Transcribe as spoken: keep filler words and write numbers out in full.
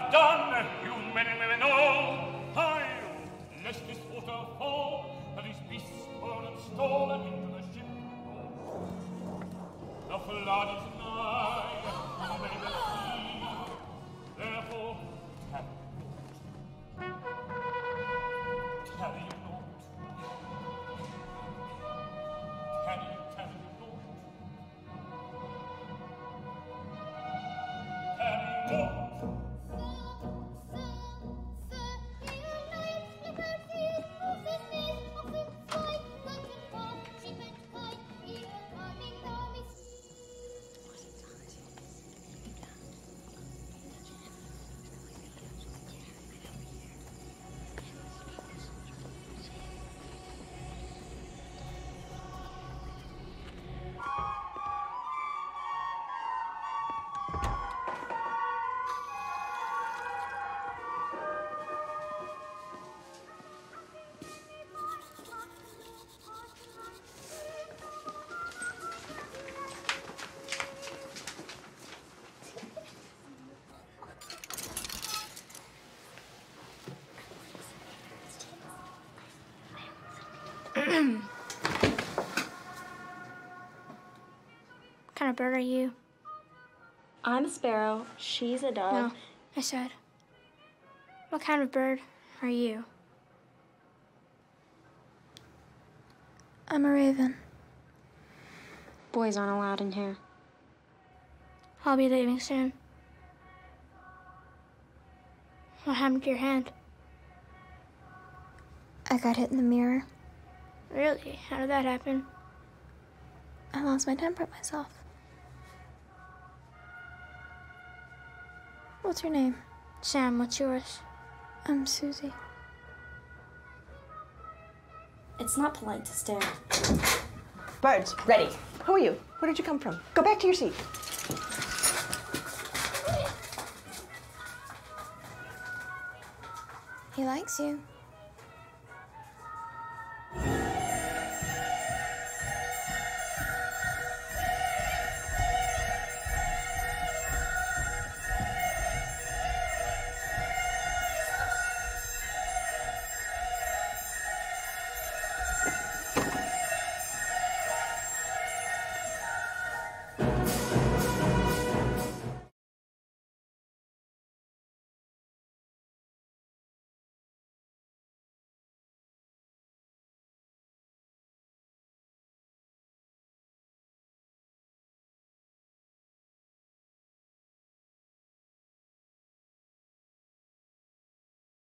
have done, you men and women all. I, lest this water fall, and these beasts burn and stolen into the ship. The flood is nigh, you may well see, therefore tarry not. Tarry not. Tarry, tarry not. Tarry not. What kind of bird are you? I'm a sparrow. She's a dove. No, I said, what kind of bird are you? I'm a raven. Boys aren't allowed in here. I'll be leaving soon. What happened to your hand? I got hit in the mirror. Really? How did that happen? I lost my temper at myself. What's your name? Sam, what's yours? I'm Suzy. It's not polite to stare. Birds, ready. Who are you? Where did you come from? Go back to your seat. He likes you.